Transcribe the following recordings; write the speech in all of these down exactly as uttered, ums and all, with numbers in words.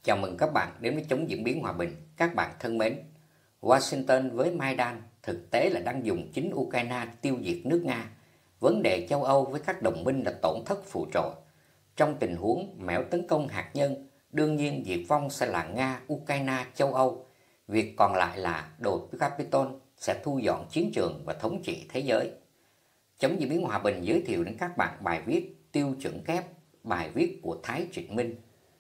Chào mừng các bạn đến với Chống diễn biến hòa bình. Các bạn thân mến, Washington với Maidan thực tế là đang dùng chính Ukraine tiêu diệt nước Nga. Vấn đề châu Âu với các đồng minh là tổn thất phụ trội. Trong tình huống mẻo tấn công hạt nhân, đương nhiên diệt vong sẽ là Nga, Ukraine, châu Âu. Việc còn lại là đồi Capitol sẽ thu dọn chiến trường và thống trị thế giới. Chống diễn biến hòa bình giới thiệu đến các bạn bài viết Tiêu chuẩn kép, bài viết của Thái Trịnh Minh.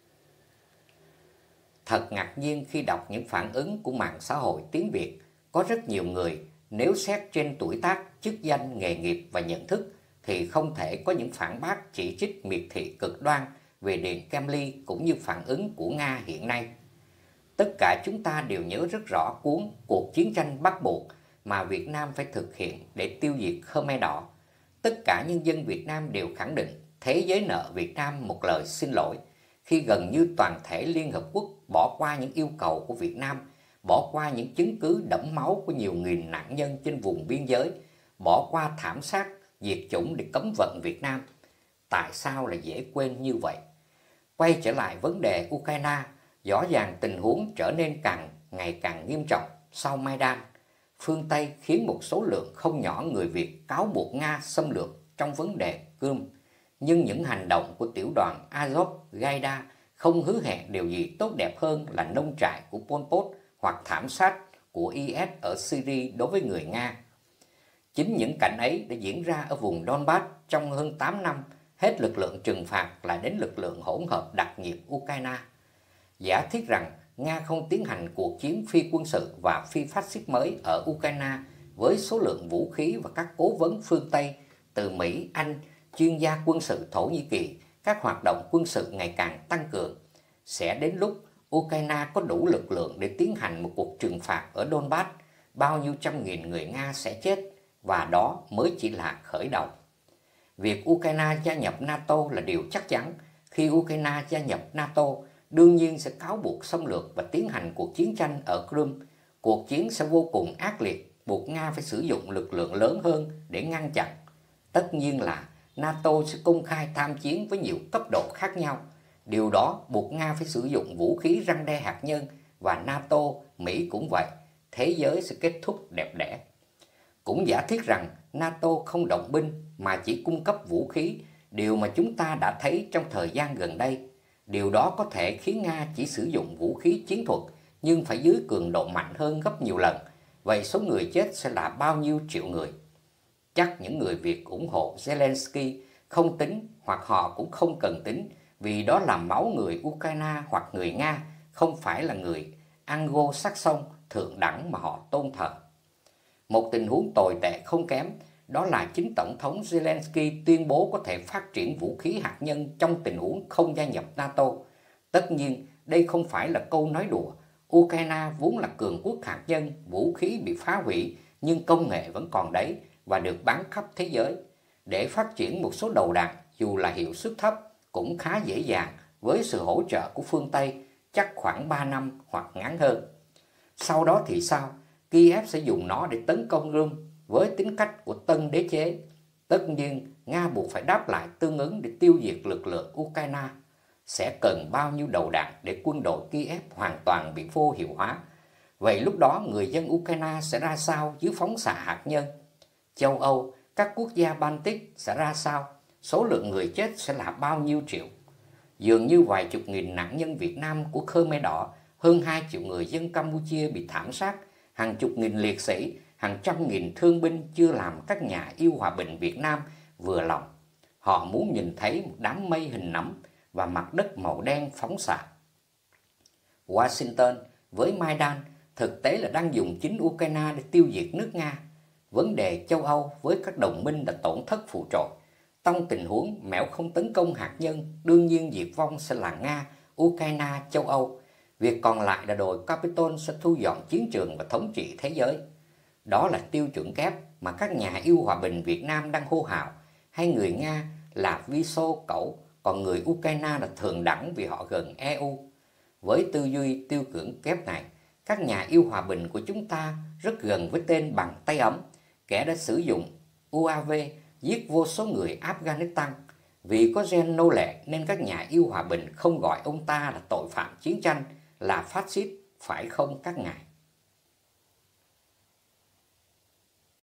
Thật ngạc nhiên khi đọc những phản ứng của mạng xã hội tiếng Việt. Có rất nhiều người, nếu xét trên tuổi tác, chức danh, nghề nghiệp và nhận thức, thì không thể có những phản bác chỉ trích miệt thị cực đoan về Điện Kremlin cũng như phản ứng của Nga hiện nay. Tất cả chúng ta đều nhớ rất rõ cuốn Cuộc chiến tranh bắt buộc mà Việt Nam phải thực hiện để tiêu diệt Khmer Đỏ. Tất cả nhân dân Việt Nam đều khẳng định thế giới nợ Việt Nam một lời xin lỗi, khi gần như toàn thể Liên Hợp Quốc bỏ qua những yêu cầu của Việt Nam, bỏ qua những chứng cứ đẫm máu của nhiều nghìn nạn nhân trên vùng biên giới, bỏ qua thảm sát, diệt chủng để cấm vận Việt Nam. Tại sao lại dễ quên như vậy? Quay trở lại vấn đề Ukraine, rõ ràng tình huống trở nên càng ngày càng nghiêm trọng sau Maidan. Phương Tây khiến một số lượng không nhỏ người Việt cáo buộc Nga xâm lược trong vấn đề Crimea. Nhưng những hành động của tiểu đoàn Azov Gaida không hứa hẹn điều gì tốt đẹp hơn là nông trại của Pol Pot hoặc thảm sát của i ét ở Syria đối với người Nga. Chính những cảnh ấy đã diễn ra ở vùng Donbass trong hơn tám năm, hết lực lượng trừng phạt lại đến lực lượng hỗn hợp đặc nhiệm Ukraine. Giả thiết rằng Nga không tiến hành cuộc chiến phi quân sự và phi phát xít mới ở Ukraine với số lượng vũ khí và các cố vấn phương Tây từ Mỹ, Anh, chuyên gia quân sự Thổ Nhĩ Kỳ, các hoạt động quân sự ngày càng tăng cường, sẽ đến lúc Ukraine có đủ lực lượng để tiến hành một cuộc trừng phạt ở Donbass, bao nhiêu trăm nghìn người Nga sẽ chết, và đó mới chỉ là khởi đầu. Việc Ukraine gia nhập NATO là điều chắc chắn. Khi Ukraine gia nhập NATO, đương nhiên sẽ cáo buộc xâm lược và tiến hành cuộc chiến tranh ở Crimea. Cuộc chiến sẽ vô cùng ác liệt, buộc Nga phải sử dụng lực lượng lớn hơn để ngăn chặn. Tất nhiên là NATO sẽ công khai tham chiến với nhiều cấp độ khác nhau. Điều đó buộc Nga phải sử dụng vũ khí răn đe hạt nhân, và NATO, Mỹ cũng vậy. Thế giới sẽ kết thúc đẹp đẽ. Cũng giả thiết rằng NATO không động binh mà chỉ cung cấp vũ khí, điều mà chúng ta đã thấy trong thời gian gần đây. Điều đó có thể khiến Nga chỉ sử dụng vũ khí chiến thuật nhưng phải dưới cường độ mạnh hơn gấp nhiều lần. Vậy số người chết sẽ là bao nhiêu triệu người? Chắc những người Việt ủng hộ Zelensky không tính, hoặc họ cũng không cần tính, vì đó là máu người Ukraine hoặc người Nga, không phải là người Anglo-Saxon thượng đẳng mà họ tôn thờ. Một tình huống tồi tệ không kém, đó là chính Tổng thống Zelensky tuyên bố có thể phát triển vũ khí hạt nhân trong tình huống không gia nhập NATO. Tất nhiên, đây không phải là câu nói đùa. Ukraine vốn là cường quốc hạt nhân, vũ khí bị phá hủy, nhưng công nghệ vẫn còn đấy và được bán khắp thế giới. Để phát triển một số đầu đạn, dù là hiệu suất thấp, cũng khá dễ dàng với sự hỗ trợ của phương Tây, chắc khoảng ba năm hoặc ngắn hơn. Sau đó thì sao? Kiev sẽ dùng nó để tấn công Crimea với tính cách của tân đế chế. Tất nhiên, Nga buộc phải đáp lại tương ứng để tiêu diệt lực lượng Ukraine. Sẽ cần bao nhiêu đầu đạn để quân đội Kiev hoàn toàn bị vô hiệu hóa? Vậy lúc đó người dân Ukraine sẽ ra sao dưới phóng xạ hạt nhân? Châu Âu, các quốc gia Baltic sẽ ra sao? Số lượng người chết sẽ là bao nhiêu triệu? Dường như vài chục nghìn nạn nhân Việt Nam của Khmer Đỏ, hơn hai triệu người dân Campuchia bị thảm sát, hàng chục nghìn liệt sĩ, hàng trăm nghìn thương binh chưa làm các nhà yêu hòa bình Việt Nam vừa lòng. Họ muốn nhìn thấy một đám mây hình nấm và mặt đất màu đen phóng xạ. Washington với Maidan thực tế là đang dùng chính Ukraine để tiêu diệt nước Nga. Vấn đề châu Âu với các đồng minh là tổn thất phụ trội. Trong tình huống mẹo không tấn công hạt nhân, đương nhiên diệt vong sẽ là Nga, Ukraine, châu Âu. Việc còn lại là đồi Capitol sẽ thu dọn chiến trường và thống trị thế giới. Đó là tiêu chuẩn kép mà các nhà yêu hòa bình Việt Nam đang hô hào. Hay người Nga là vi xô cẩu, còn người Ukraine là thượng đẳng vì họ gần e u. Với tư duy tiêu chuẩn kép này, các nhà yêu hòa bình của chúng ta rất gần với tên bằng tay ấm, kẻ đã sử dụng u a vê giết vô số người Afghanistan. Vì có gen nô lệ nên các nhà yêu hòa bình không gọi ông ta là tội phạm chiến tranh, là phát xít, phải không các ngài?